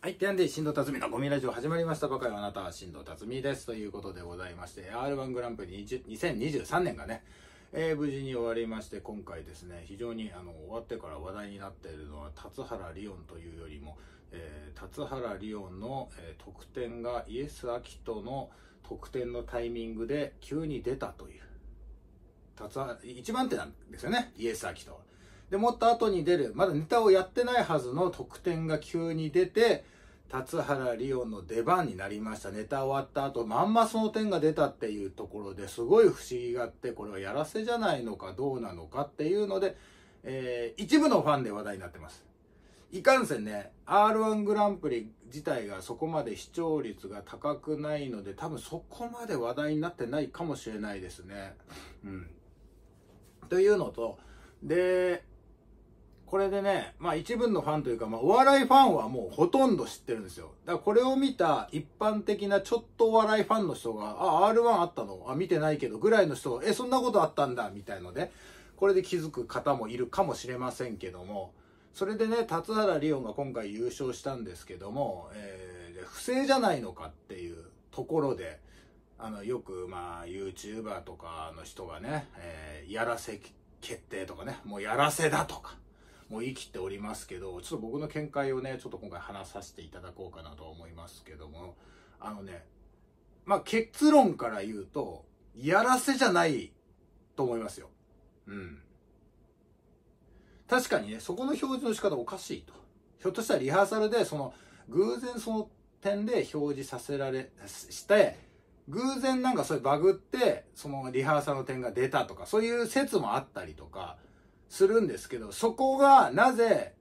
はい。てんで、新藤辰巳のゴミラジオ始まりました。バカよあなたは新藤辰巳です。ということでございまして、R1 グランプリ2023年がね、無事に終わりまして、今回ですね、非常に終わってから話題になっているのは、達原リオンというよりも、達原リオンの、得点がイエス・アキトの得点のタイミングで急に出たという。一番手なんですよね、イエス・アキトは。で、もっと後に出る、まだネタをやってないはずの得点が急に出て、達原リオンの出番になりました。ネタ終わった後、まんまその点が出たっていうところですごい不思議があって、これはやらせじゃないのかどうなのかっていうので、一部のファンで話題になってます。いかんせんね、R1 グランプリ自体がそこまで視聴率が高くないので、多分そこまで話題になってないかもしれないですね。というのと、で、これでね、まあ一部のファンというか、まあお笑いファンはもうほとんど知ってるんですよ。だからこれを見た一般的なちょっとお笑いファンの人が、R1 あったの見てないけどぐらいの人が、そんなことあったんだみたいので、これで気づく方もいるかもしれませんけども、それでね、達原リオンが今回優勝したんですけども、不正じゃないのかっていうところで、よくまあ YouTuber とかの人がね、やらせ決定とかね、もうやらせだとか、もう言い切っておりますけど、ちょっと僕の見解をね、ちょっと今回話させていただこうかなと思いますけども、まあ結論から言うと、やらせじゃないと思いますよ。確かにね、そこの表示の仕方おかしいと。ひょっとしたらリハーサルで、偶然その点で表示させられ、して、偶然なんかそういうバグって、そのリハーサルの点が出たとか、そういう説もあったりとか、するんですけど、そこがなぜ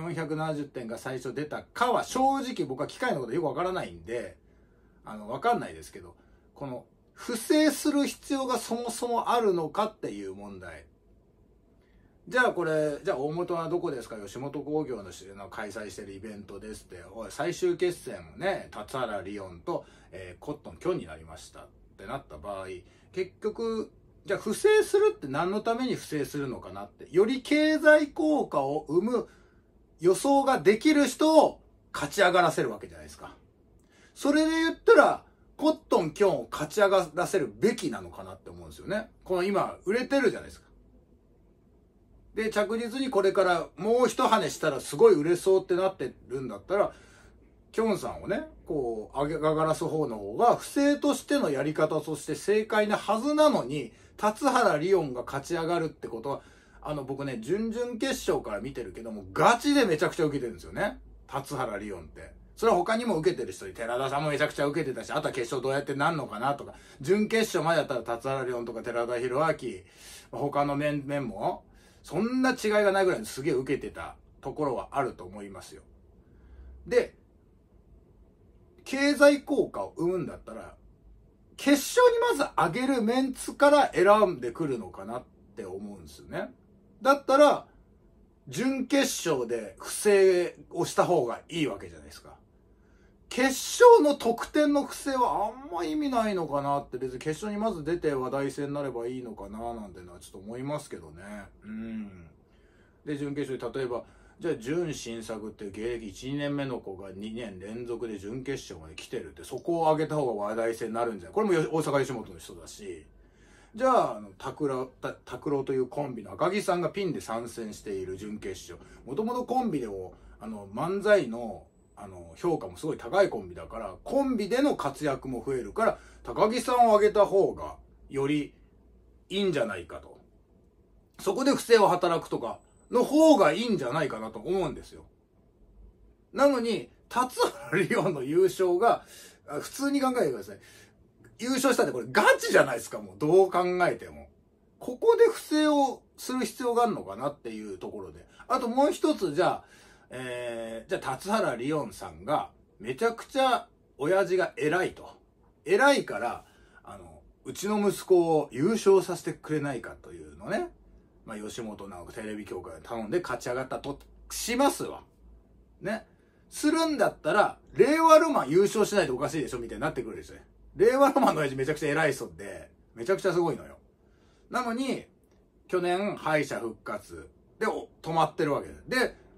470点が最初出たかは正直僕は機械のことよくわからないんで、わかんないですけど、この不正する必要がそもそもあるのかっていう問題。じゃあ大元はどこですか？吉本興業の開催してるイベントですって、最終決戦をね、達原リオンと、コットン・キョンになりましたってなった場合、結局、じゃあ不正するって何のために不正するのかなって。より経済効果を生む予想ができる人を勝ち上がらせるわけじゃないですか。それで言ったら、コットン・キョンを勝ち上がらせるべきなのかなって思うんですよね。この今、売れてるじゃないですか。で、着実にこれからもう一跳ねしたらすごい売れそうってなってるんだったら、キョンさんをね、こう、上がらす方の方が、不正としてのやり方として正解なはずなのに、達原リオンが勝ち上がるってことは、僕ね、準々決勝から見てるけども、ガチでめちゃくちゃ受けてるんですよね。達原リオンって。それは他にも受けてる人に、寺田さんもめちゃくちゃ受けてたし、あとは決勝どうやってなんのかなとか、準決勝までやったら達原リオンとか寺田博明、他の面も、そんな違いがないぐらいすげえ受けてたところはあると思いますよ。で、経済効果を生むんだったら、決勝にまず上げるメンツから選んでくるのかなって思うんですよね。だったら、準決勝で不正をした方がいいわけじゃないですか。決勝の得点の不正はあんま意味ないのかなって、別に決勝にまず出て話題性になればいいのかななんてのはちょっと思いますけどね。で、準決勝で例えば、じゃあ準新作って芸歴1、2年目の子が2年連続で準決勝まで来てるって、そこを上げた方が話題性になるんじゃない？これも大阪吉本の人だし、じゃあ、拓郎というコンビの赤木さんがピンで参戦している準決勝。もともとコンビでも、漫才の、評価もすごい高いコンビだから、コンビでの活躍も増えるから、高木さんを上げた方が、よりいいんじゃないかと。そこで不正を働くとか、の方がいいんじゃないかなと思うんですよ。なのに、達原リオンの優勝が、普通に考えてください。優勝したってこれガチじゃないですか、もう。どう考えても。ここで不正をする必要があるのかなっていうところで。あともう一つ、じゃあ達原リオンさんが、めちゃくちゃ親父が偉いと。偉いから、うちの息子を優勝させてくれないかというのね。まあ、吉本なんかテレビ協会で頼んで勝ち上がったとしますわ。ね。するんだったら、令和ロマン優勝しないとおかしいでしょみたいになってくるでしょ。令和ロマンの親父めちゃくちゃ偉い人で、めちゃくちゃすごいのよ。なのに、去年敗者復活で止まってるわけです。で、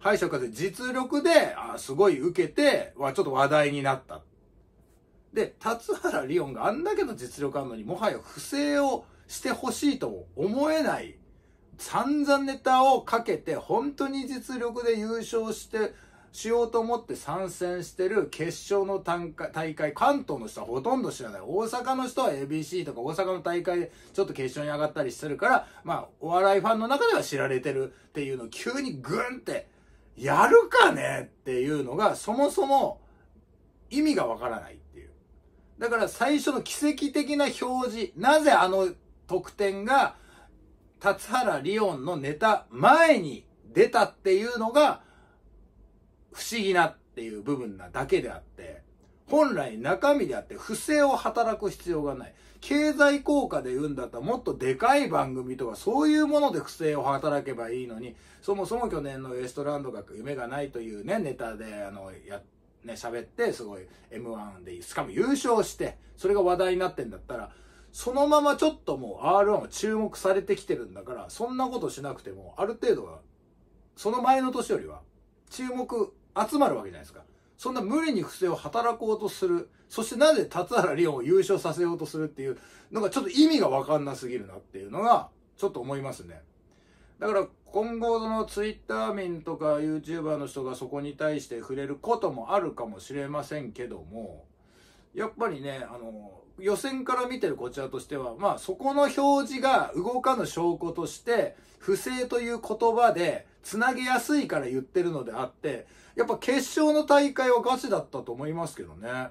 敗者復活で実力ですごい受けて、ちょっと話題になった。で、達原リオンがあんだけの実力あるのに、もはや不正をしてほしいとも思えない。散々ネタをかけて、本当に実力で優勝しようと思って参戦してる決勝の大会、関東の人はほとんど知らない。大阪の人は ABC とか大阪の大会でちょっと決勝に上がったりしてるから、お笑いファンの中では知られてるっていうのを急にグンって、やるかねっていうのが、そもそも意味がわからないっていう。だから最初の奇跡的な表示、なぜあの得点が、達原リオンのネタ前に出たっていうのが不思議なっていう部分なだけであって、本来中身であって不正を働く必要がない。経済効果で言うんだったらもっとでかい番組とかそういうもので不正を働けばいいのに、そもそも去年のウエストランドが夢がないというね、ネタで喋ってすごい M1 でしかも優勝してそれが話題になってんだったら、そのままちょっともう R1 は注目されてきてるんだから、そんなことしなくてもある程度はその前の年よりは注目集まるわけじゃないですか。そんな無理に不正を働こうとする、そしてなぜ達原リオンを優勝させようとするっていうのがちょっと意味が分かんなすぎるなっていうのがちょっと思いますね。だから今後そのツイッター民とか YouTuber の人がそこに対して触れることもあるかもしれませんけども、やっぱりね、予選から見てるこちらとしては、そこの表示が動かぬ証拠として、不正という言葉でつなげやすいから言ってるのであって、やっぱ決勝の大会はガチだったと思いますけどね。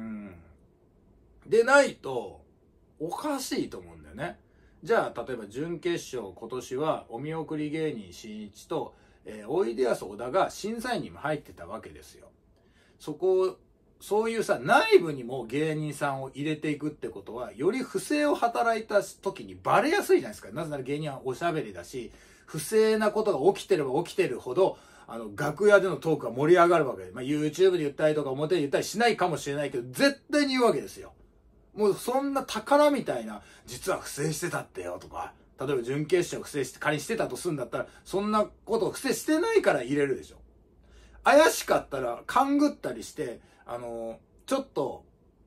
でないと、おかしいと思うんだよね。じゃあ、例えば準決勝、今年はお見送り芸人しんいちと、おいでやす小田が審査員にも入ってたわけですよ。そういうさ、内部にも芸人さんを入れていくってことは、より不正を働いた時にバレやすいじゃないですか。なぜなら芸人はおしゃべりだし、不正なことが起きてれば起きてるほど、楽屋でのトークが盛り上がるわけで、YouTube で言ったりとか表で言ったりしないかもしれないけど、絶対に言うわけですよ。もうそんな宝みたいな、実は不正してたってよとか、例えば準決勝不正して、仮にしてたとするんだったら、そんなこと不正してないから入れるでしょ。怪しかったら勘ぐったりして、ちょっと、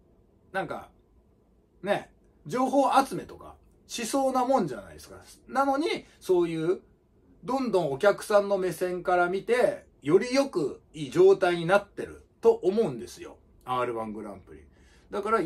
ね、情報集めとかしそうなもんじゃないですか。なのに、そういう、どんどんお客さんの目線から見て、より良くいい状態になってると思うんですよ。R1 グランプリ。だから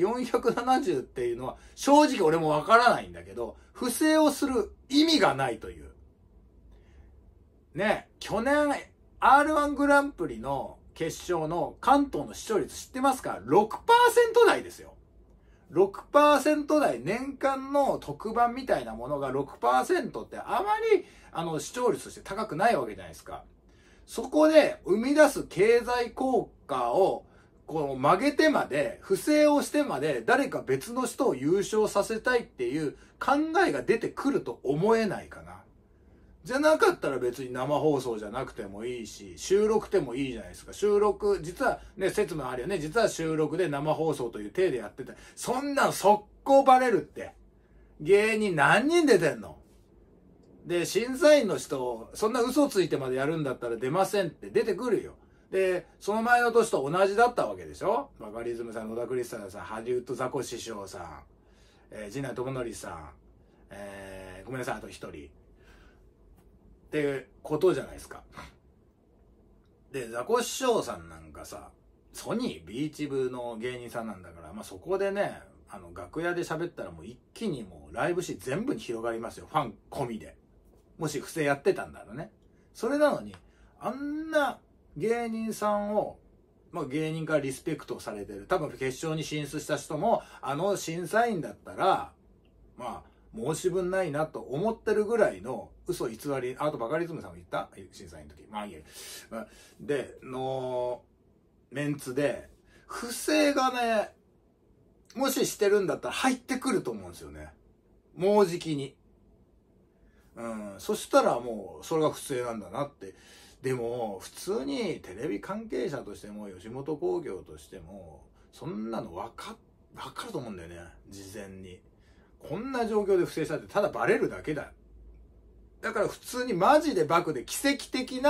470っていうのは、正直俺もわからないんだけど、不正をする意味がないという。ね、去年、R1 グランプリの決勝の関東の視聴率知ってますか？ 6% 台ですよ。6% 台、年間の特番みたいなものが 6% ってあまり視聴率として高くないわけじゃないですか。そこで生み出す経済効果をこう曲げてまで、不正をしてまで誰か別の人を優勝させたいっていう考えが出てくると思えないかな。じゃなかったら別に生放送じゃなくてもいいし、収録でもいいじゃないですか。収録、実はね、説もあるよね。実は収録で生放送という体でやってた。そんなの速攻バレるって。芸人何人出てんの？で、審査員の人、そんな嘘ついてまでやるんだったら出ませんって出てくるよ。で、その前の年と同じだったわけでしょ？バカリズムさん、野田クリスタルさん、ハリウッドザコ師匠さん、陣内智則さん、ごめんなさい、あと一人。ってことじゃないですか。で、ザコ師匠さんなんかさ、ソニービーチ部の芸人さんなんだから、そこでね、楽屋で喋ったらもう一気にもうライブシーン全部に広がりますよ。ファン込みで。もし不正やってたんだろうね。それなのに、あんな芸人さんを、芸人からリスペクトされてる。多分決勝に進出した人も、審査員だったら、申し分ないなと思ってるぐらいの嘘偽り、あとバカリズムさんも言った審査員の時。いいや。で、メンツで、不正がね、もししてるんだったら入ってくると思うんですよね。もうじきに。そしたらもう、それが不正なんだなって。でも、普通にテレビ関係者としても、吉本興業としても、そんなのわかると思うんだよね。事前に。こんな状況で不正したってただバレるだけだ。だから普通にマジでバクで奇跡的な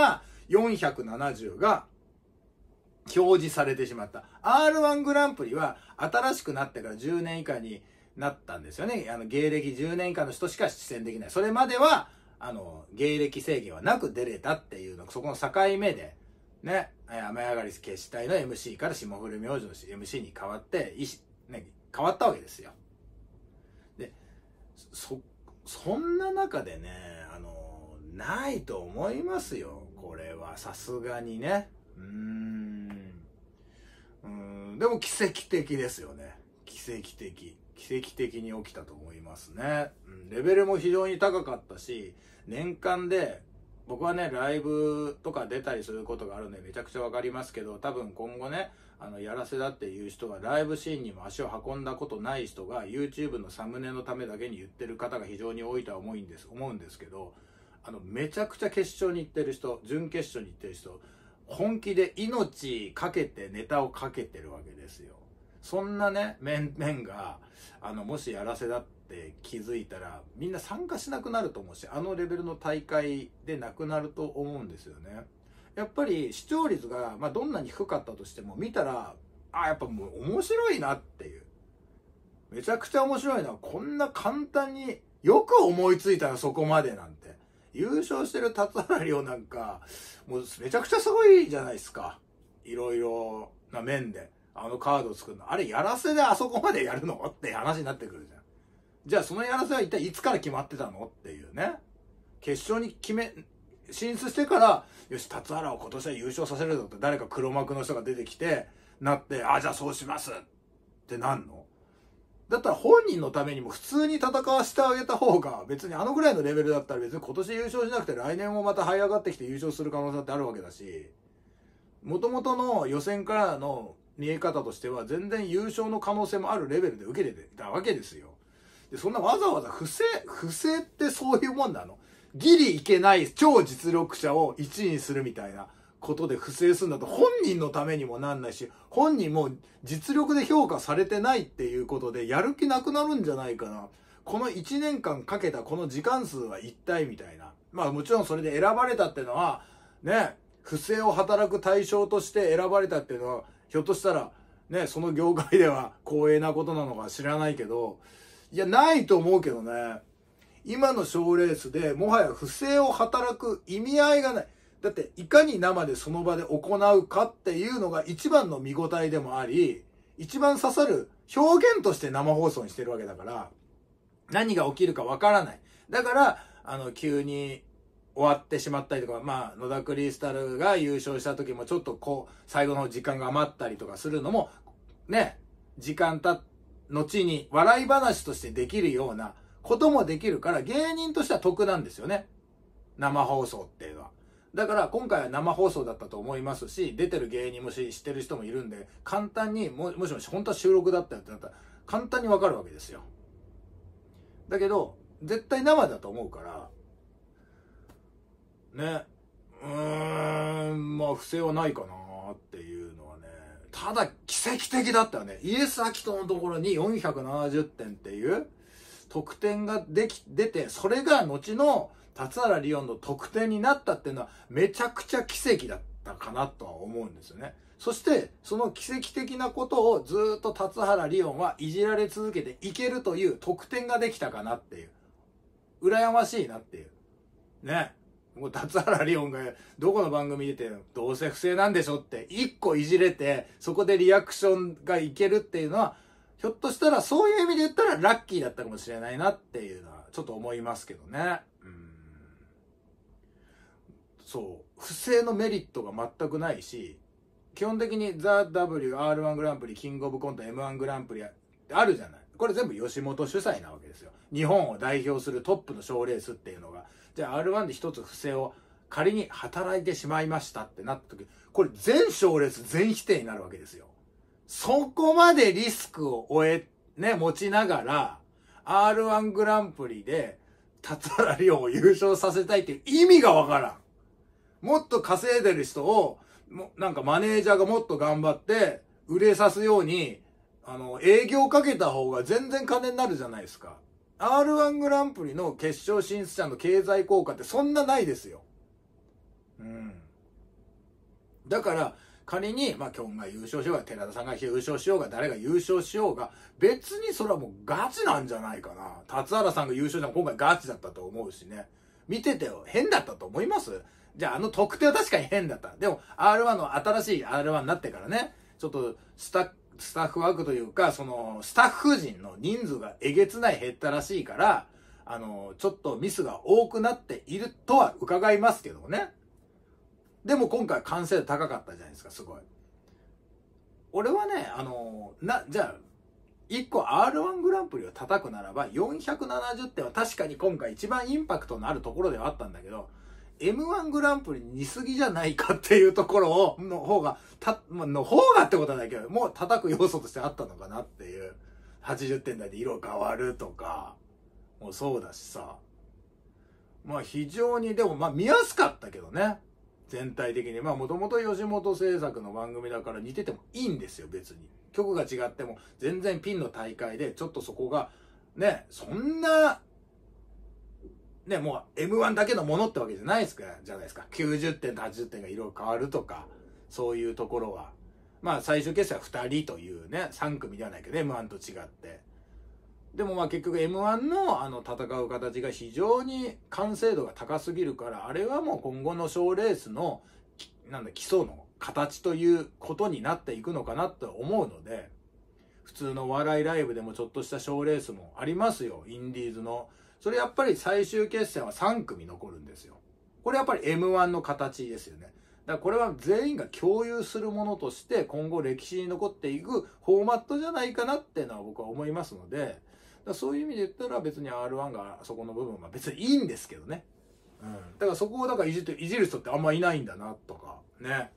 470が表示されてしまった。R1 グランプリは新しくなってから10年以下になったんですよね。芸歴10年以下の人しか出演できない。それまでは、芸歴制限はなく出れたっていうの、そこの境目で、ね、雨上がり決死隊の MC から霜降り明星の MC に変わって、変わったわけですよ。で、そんな中でね、ないと思いますよ。これはさすがにね。でも奇跡的ですよね。奇跡的に起きたと思いますね。レベルも非常に高かったし、年間で、僕はね、ライブとか出たりすることがあるんでめちゃくちゃわかりますけど、多分今後ね、やらせだっていう人はライブシーンにも足を運んだことない人が YouTube のサムネのためだけに言ってる方が非常に多いとは思うんですけど、めちゃくちゃ決勝に行ってる人、準決勝に行ってる人、本気で命かけてネタをかけてるわけですよ。そんなね、面が、もしやらせだって気づいたら、みんな参加しなくなると思うし、レベルの大会でなくなると思うんですよね。やっぱり視聴率が、どんなに低かったとしても、見たら、やっぱもう面白いなっていう。めちゃくちゃ面白いな。こんな簡単に、よく思いついたらそこまでなんて。優勝してる達原亮なんか、もうめちゃくちゃすごいじゃないですか。いろいろな面で。カードを作るの。あれ、やらせであそこまでやるのって話になってくるじゃん。じゃあ、そのやらせは一体いつから決まってたのっていうね。決勝に進出してから、よし、達原を今年は優勝させるぞって誰か黒幕の人が出てきて、なって、じゃあそうしますってなんの？だったら本人のためにも普通に戦わせてあげた方が、別にぐらいのレベルだったら別に今年優勝しなくて来年もまた這い上がってきて優勝する可能性ってあるわけだし、元々の予選からの見え方としては全然優勝の可能性もあるレベルで受けてたわけですよ。で、そんなわざわざ不正ってそういうもんなの？ギリいけない超実力者を1位にするみたいなことで不正するんだと本人のためにもなんないし、本人も実力で評価されてないっていうことでやる気なくなるんじゃないかな。この1年間かけたこの時間数は一体みたいな。もちろんそれで選ばれたっていうのは、ね、不正を働く対象として選ばれたっていうのは、ひょっとしたら、ね、その業界では光栄なことなのか知らないけど、いや、ないと思うけどね。今の賞レースでもはや不正を働く意味合いがない。だって、いかに生でその場で行うかっていうのが一番の見応えでもあり、一番刺さる表現として生放送にしてるわけだから、何が起きるかわからない。だから、急に終わってしまったりとか、野田クリスタルが優勝した時もちょっと最後の時間が余ったりとかするのも、ね、時間後に笑い話としてできるようなこともできるから、芸人としては得なんですよね。生放送っていうのは。だから今回は生放送だったと思いますし、出てる芸人も知ってる人もいるんで、簡単に、もし本当は収録だったよってなったら、簡単にわかるわけですよ。だけど、絶対生だと思うから、ね、不正はないかなっていうのはね、ただ奇跡的だったよね。イエス・アキトのところに470点っていう得点が出て、それが後の達原リオンの得点になったっていうのはめちゃくちゃ奇跡だったかなとは思うんですよね。そしてその奇跡的なことをずっと達原リオンはいじられ続けていけるという得点ができたかなっていう。羨ましいなっていう。ね。もう達原リオンがどこの番組出てどうせ不正なんでしょって一個いじれて、そこでリアクションがいけるっていうのは、ひょっとしたらそういう意味で言ったらラッキーだったかもしれないなっていうのはちょっと思いますけどね。そう。不正のメリットが全くないし、基本的にザ・ W、R1 グランプリ、キングオブコント、M1 グランプリあるじゃない。これ全部吉本主催なわけですよ。日本を代表するトップの賞レースっていうのが。じゃあ R1 で一つ不正を仮に働いてしまいましたってなった時、これ全賞レース全否定になるわけですよ。そこまでリスクを持ちながら、R1 グランプリで、達原リオンを優勝させたいっていう意味がわからん。もっと稼いでる人を、なんかマネージャーがもっと頑張って、売れさすように、営業かけた方が全然金になるじゃないですか。R1 グランプリの決勝進出者の経済効果ってそんなないですよ。 だから仮にまあキョンが優勝しようが寺田さんが優勝しようが誰が優勝しようが別にそれはもうガチなんじゃないかな。達原さんが優勝したの今回ガチだったと思うしね。見ててよ変だったと思います？じゃあ得点は確かに変だった。でも R1 の新しい R1 になってからね、ちょっとスタッフワークというか、そのスタッフ陣の人数がえげつない減ったらしいから、ちょっとミスが多くなっているとは伺いますけどね。でも今回完成度高かったじゃないですか、すごい。俺はね、じゃあ、1個 R1 グランプリを叩くならば、470点は確かに今回一番インパクトのあるところではあったんだけど、M1 グランプリに似すぎじゃないかっていうところの方がってことはないけど、もう叩く要素としてあったのかなっていう。80点台で色変わるとか、もうそうだしさ。まあ非常に、でもまあ見やすかったけどね。全体的に。まあもともと吉本制作の番組だから似ててもいいんですよ、別に。曲が違っても全然ピンの大会で、ちょっとそこが、ね、そんな、ね、もう M1 だけのものってわけじゃないですか、じゃないですか。90点と80点が色変わるとか、そういうところは。まあ最終決戦は2人というね、3組ではないけど、M1 と違って。でもまあ結局 M1 の戦う形が非常に完成度が高すぎるから、あれはもう今後の賞レースの、基礎の形ということになっていくのかなと思うので、普通のお笑いライブでもちょっとした賞レースもありますよ、インディーズの。それやっぱり最終決戦は3組残るんですよ。これやっぱり M1 の形ですよね。だからこれは全員が共有するものとして今後歴史に残っていくフォーマットじゃないかなっていうのは僕は思いますので、そういう意味で言ったら別に R1 がそこの部分は別にいいんですけどね。だからそこをだからいじる人ってあんまいないんだなとかね。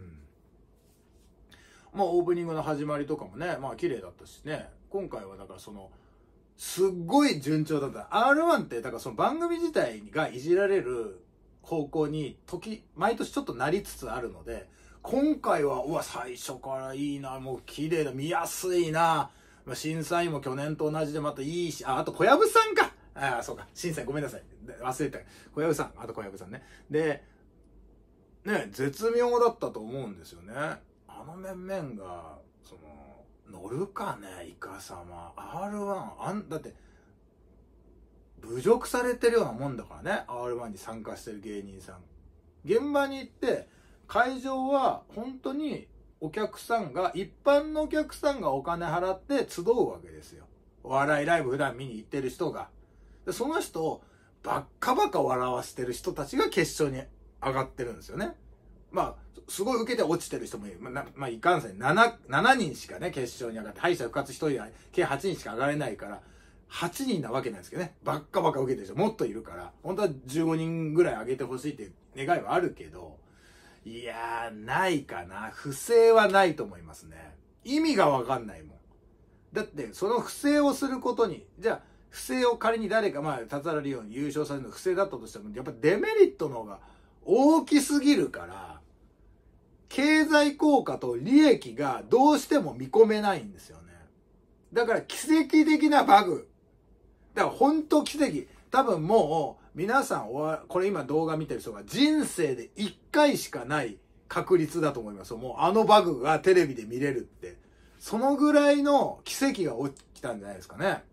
まあオープニングの始まりとかもね、まあ綺麗だったしね。今回はだからすっごい順調だった。R1 ってだからその番組自体がいじられる方向に毎年ちょっとなりつつあるので、今回は最初からいいな、もう綺麗だ、見やすいな。審査員も去年と同じでまたいいし、あと小籔さんか。そうか。審査員ごめんなさい。忘れた。小籔さん。あと小籔さんね。で、ね、絶妙だったと思うんですよね。あの面々が、乗るかね、イカ様。R1、だって、侮辱されてるようなもんだからね。R1 に参加してる芸人さん。現場に行って、会場は本当にお客さんが、一般のお客さんがお金払って集うわけですよ。お笑いライブ普段見に行ってる人が。でその人をバッカバカ笑わせてる人たちが決勝に上がってるんですよね。まあ、すごい受けて落ちてる人もいる。まあ、いかんせん7人しかね、決勝に上がって、敗者復活1人は計8人しか上がれないから、8人なわけなんですけどね。バッカバカ受けてる人もっといるから、本当は15人ぐらい上げてほしいっていう願いはあるけど、いやー、ないかな。不正はないと思いますね。意味がわかんないもん。だって、その不正をすることに、じゃあ、不正を仮に誰か、達原理音に優勝されるの不正だったとしても、やっぱデメリットの方が大きすぎるから、経済効果と利益がどうしても見込めないんですよね。だから奇跡的なバグ。だから本当奇跡。多分もう皆さんこれ今動画見てる人が人生で1回しかない確率だと思います。もうあのバグがテレビで見れるって。そのぐらいの奇跡が起きたんじゃないですかね。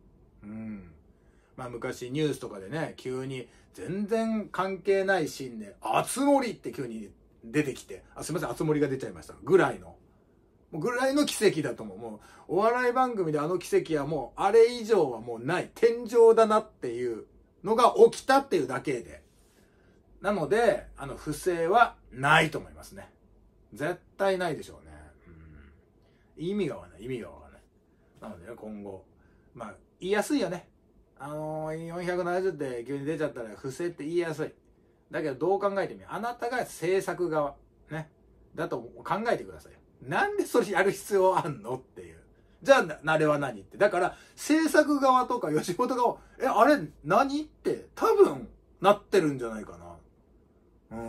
まあ昔ニュースとかでね、急に全然関係ないシーンで、あつ森って急に出てきて、すいません、あつ森が出ちゃいました。ぐらいの奇跡だと思う。もう、お笑い番組であの奇跡はもう、あれ以上はもうない。天井だなっていうのが起きたっていうだけで。なので、不正はないと思いますね。絶対ないでしょうね。意味がわかんない。なのでね、今後。まあ、言いやすいよね。470で急に出ちゃったら不正って言いやすい。だけどどう考えてみよう。あなたが制作側。ね。だと考えてくださいよ。なんでそれやる必要あんのっていう。じゃあ、あれは何って。だから、制作側とか吉本側、あれ何って多分なってるんじゃないかな。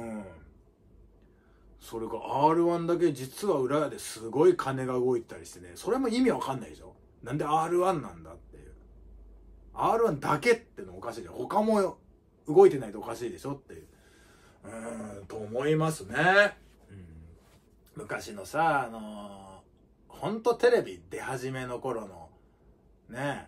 それが R1 だけ実は裏ですごい金が動いたりしてね。それも意味わかんないでしょ。なんで R1 なんだっていう。R1 だけってのおかしいで。他も動いてないとおかしいでしょっていう。と思いますね。 昔のさ、ほんとテレビ出始めの頃の、ね、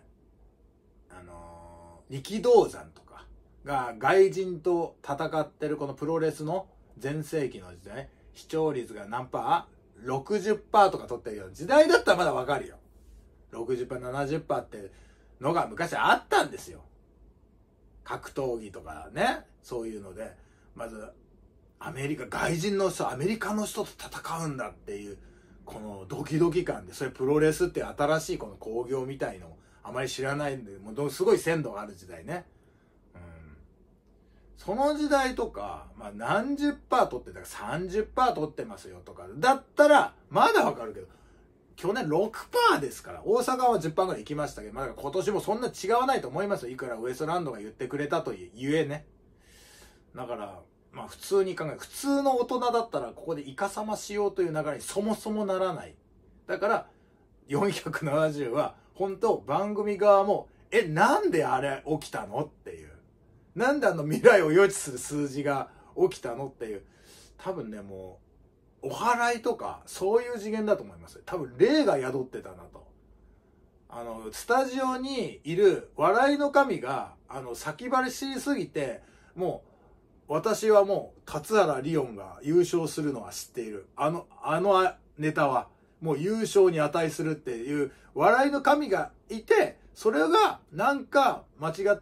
力道山とかが外人と戦ってるこのプロレスの全盛期の時代、視聴率が何パー ?60% とか取ってるような時代だったらまだわかるよ。60%、70% ってのが昔あったんですよ。格闘技とかね、そういうので、まず、外人の人、アメリカの人と戦うんだっていう、このドキドキ感で、それプロレスって新しいこの興行みたいのあまり知らないんで、もうすごい鮮度がある時代ね。その時代とか、まあ何十パー取ってたから30% 取ってますよとか、だったらまだわかるけど、去年 6% ですから、大阪は 10% ぐらい行きましたけど、まあ今年もそんな違わないと思いますよ。いくらウエストランドが言ってくれたとゆえね。だから、まあ普通に考え、普通の大人だったらここでイカサマしようという流れにそもそもならない。だから、470は、本当番組側も、なんであれ起きたのっていう。なんで未来を予知する数字が起きたのっていう。多分ね、もう、お祓いとか、そういう次元だと思います。多分、霊が宿ってたなと。スタジオにいる笑いの神が、先張りしすぎて、もう、私はもう、達原リオンが優勝するのは知っている。ネタは、もう優勝に値するっていう、笑いの神がいて、それが、なんか、間違って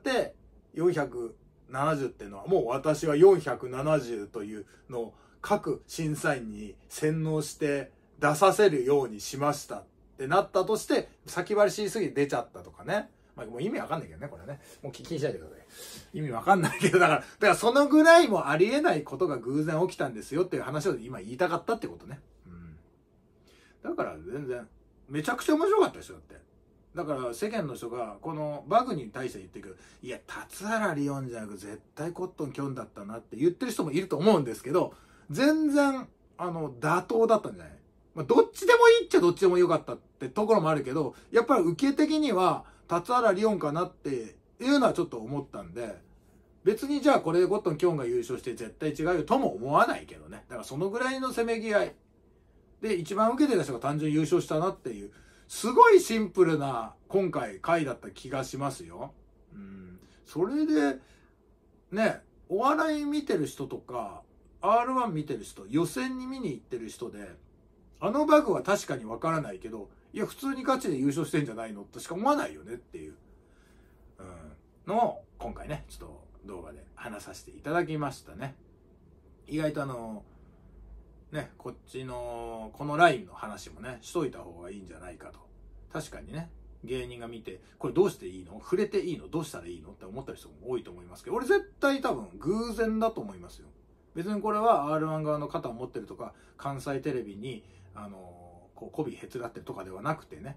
、470っていうのは、もう私は470というのを、各審査員に洗脳して出させるようにしましたってなったとして、先張りしすぎて出ちゃったとかね。まあもう意味わかんないけどね、これね。もう気にしないでください。意味わかんないけど、だからそのぐらいもありえないことが偶然起きたんですよっていう話を今言いたかったってことね。だから全然、めちゃくちゃ面白かったですよ、だって。だから世間の人が、このバグに対して言ってくる、いや、達原リオンじゃなく絶対コットンキョンだったなって言ってる人もいると思うんですけど、全然、妥当だったんじゃない？まあ、どっちでもいいっちゃどっちでもよかったってところもあるけど、やっぱり受け的には、達原リオンかなっていうのはちょっと思ったんで、別にじゃあこれでコットンキョンが優勝して絶対違うよとも思わないけどね。だからそのぐらいのせめぎ合い。で、一番受けてた人が単純に優勝したなっていう、すごいシンプルな今回回だった気がしますよ。それで、ね、お笑い見てる人とか、R1 見てる人、予選に見に行ってる人で、バグは確かにわからないけど、いや、普通にガチで優勝してんじゃないのとしか思わないよねっていう、のを、今回ね、ちょっと動画で話させていただきましたね。意外とね、こっちの、このラインの話もね、しといた方がいいんじゃないかと。確かにね、芸人が見て、これどうしていいの？触れていいの？どうしたらいいの？って思った人も多いと思いますけど、俺絶対多分偶然だと思いますよ。別にこれは R1 側の肩を持ってるとか、関西テレビに、媚びへつらってるとかではなくてね。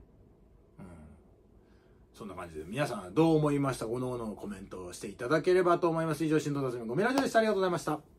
そんな感じで、皆さんどう思いました？おのおのコメントをしていただければと思います。以上、新藤達のゴミラジオでした。ありがとうございました。